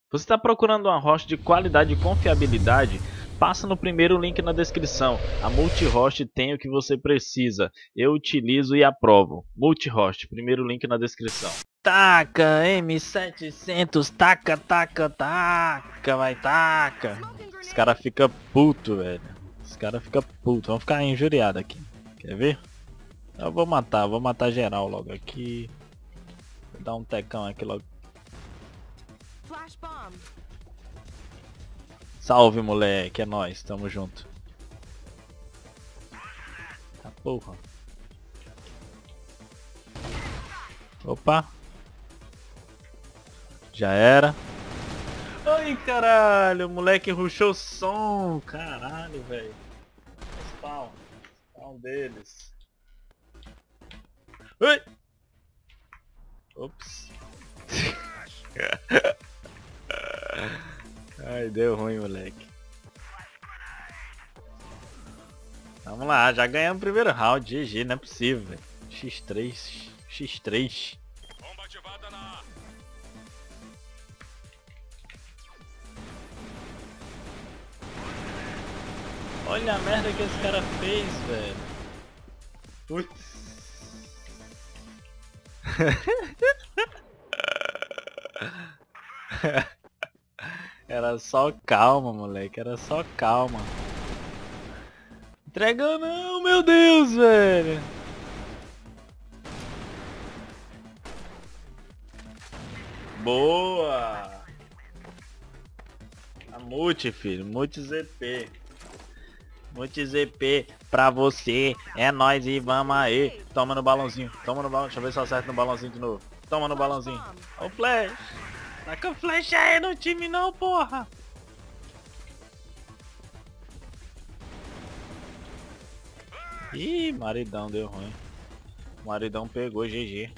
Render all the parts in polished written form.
Você está procurando uma host de qualidade e confiabilidade? Passa no primeiro link na descrição. A Multihost tem o que você precisa. Eu utilizo e aprovo. Multihost, primeiro link na descrição. Taca, M700, taca, taca, taca, vai, taca. Os cara fica puto, velho. Os cara fica puto. Vamos ficar injuriado aqui. Quer ver? Eu vou matar geral logo aqui. Vou dar um tecão aqui logo. Salve, moleque, é nóis, tamo junto. Tá porra. Opa. Já era. Ai, caralho, o moleque rushou o som. Caralho, velho. Spawn. Spawn deles. Ui. Ops. Ai, deu ruim, moleque. Vamos lá, já ganhamos o primeiro round. GG, não é possível, velho. X3, X3. Bomba ativada na... Olha a merda que esse cara fez, velho. Putz. Era só calma, moleque. Era só calma. Entrega não, meu Deus, velho. Boa. A multi, filho. Multi ZP. Multi ZP pra você. É nóis e vamos aí. Toma no balãozinho. Toma no balão. Deixa eu ver se eu acerto no balãozinho de novo. Toma no balãozinho. Ó o flash. Taca flash aí no time não, porra. Ih, maridão deu ruim. Maridão pegou, GG.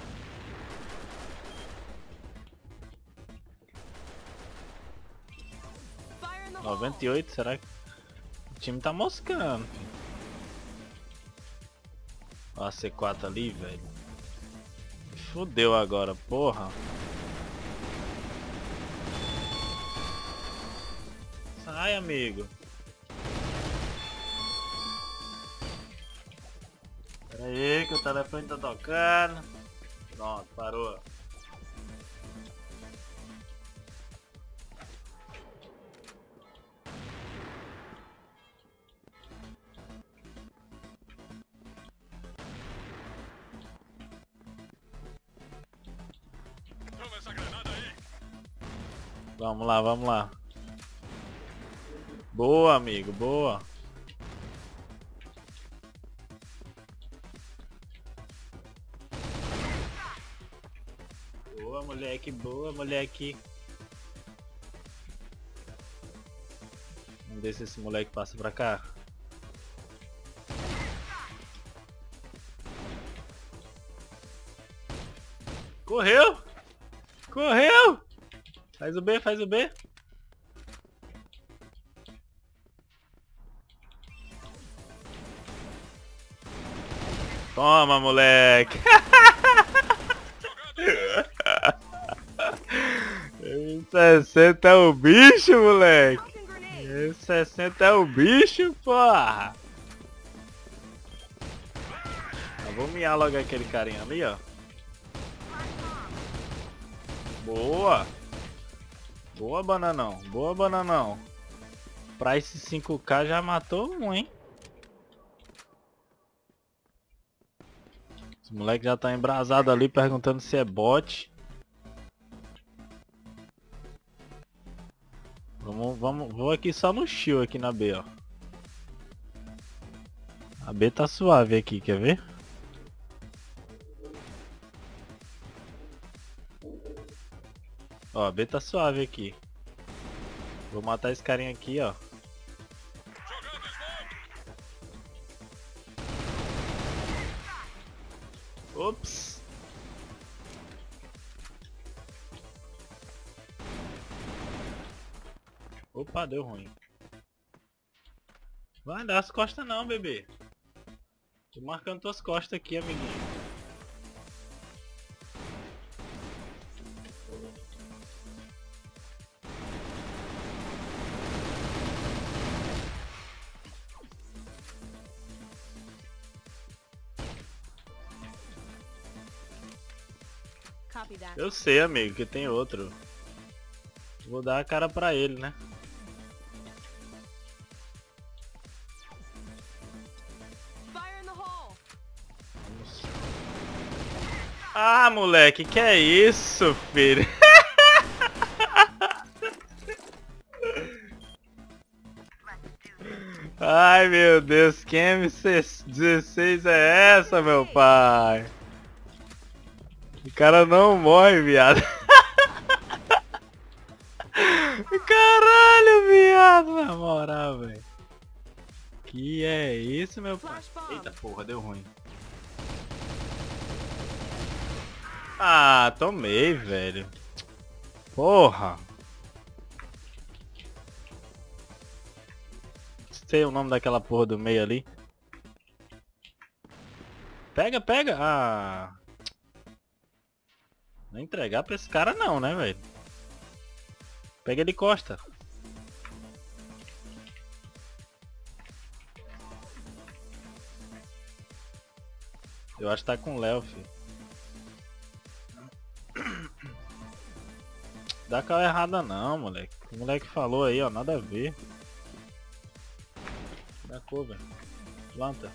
$98, será que o time tá moscando? Ó a C4 ali, velho. Fudeu agora, porra. Sai, amigo. Pera aí que o telefone tá tocando. Pronto, parou. Toma essa granada aí. Vamos lá, vamos lá. Boa, amigo, boa. Boa, moleque, boa, moleque. Vamos ver se esse moleque passa pra cá. Correu! Correu! Faz o B, faz o B. Toma, moleque! Esse 60 é o bicho, moleque! Esse 60 é o bicho, porra! Eu vou miar logo aquele carinha ali, ó. Boa! Boa, bananão! Boa, bananão! Pra esse 5K já matou um, hein? Esse moleque já tá embrasado ali perguntando se é bot. Vou aqui só no shield aqui na B, ó. A B tá suave aqui, quer ver? Ó, a B tá suave aqui. Vou matar esse carinha aqui, ó. Ops. Opa, deu ruim. Vai dar as costas não, bebê. Tô marcando tuas costas aqui, amiguinho. Copy that. Eu sei, amigo, que tem outro. Vou dar a cara pra ele, né? Fire in the hole. Ah, moleque, que é isso, filho? Ai, meu Deus, que MC16 é essa, meu pai? O cara não morre, viado. Caralho, viado, na moral, velho. Que é isso, meu pai? Eita porra, deu ruim. Ah, tomei, velho. Porra. Sei o nome daquela porra do meio ali. Pega, pega. Ah. Não entregar pra esse cara não, né, velho? Pega ele e costa. Eu acho que tá com o Léo, filho. Dá cal errada não, moleque. O moleque falou aí, ó, nada a ver. Dá cover. Planta.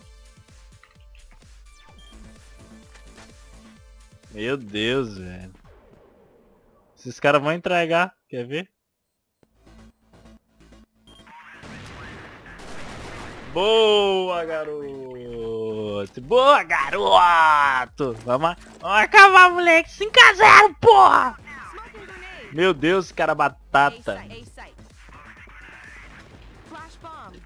Meu Deus, velho. Esses caras vão entregar, quer ver? Boa, garoto! Boa, garoto! Vamos acabar, moleque! 5-0, porra! Smoking grenade. Meu Deus, cara batata! A site. Flash bomb.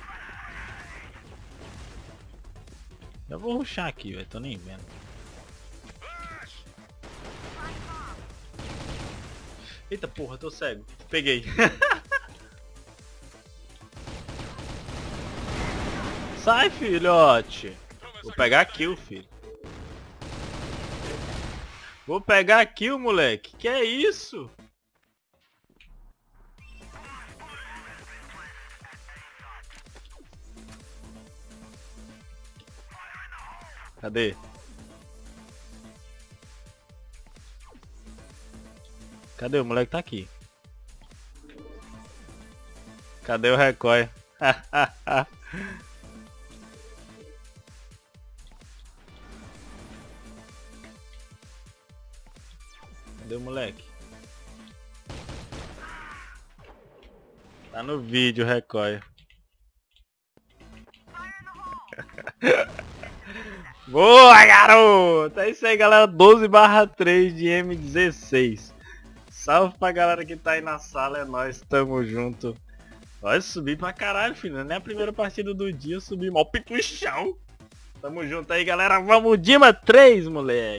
Eu vou rushar aqui, velho, tô nem vendo. Eita porra, tô cego. Peguei. Sai, filhote. Vou pegar a kill, filho. Vou pegar a kill, moleque. Que é isso? Cadê? Cadê? O moleque tá aqui. Cadê o recoil? Cadê o moleque? Tá no vídeo o recoil. Boa, garoto! É isso aí, galera. 12/3 de M16. Salve pra galera que tá aí na sala. É nóis, tamo junto. Olha, subi pra caralho, filho. Não é a primeira partida do dia, eu subi mal pico no chão. Tamo junto aí, galera. Vamos, Dima 3, moleque.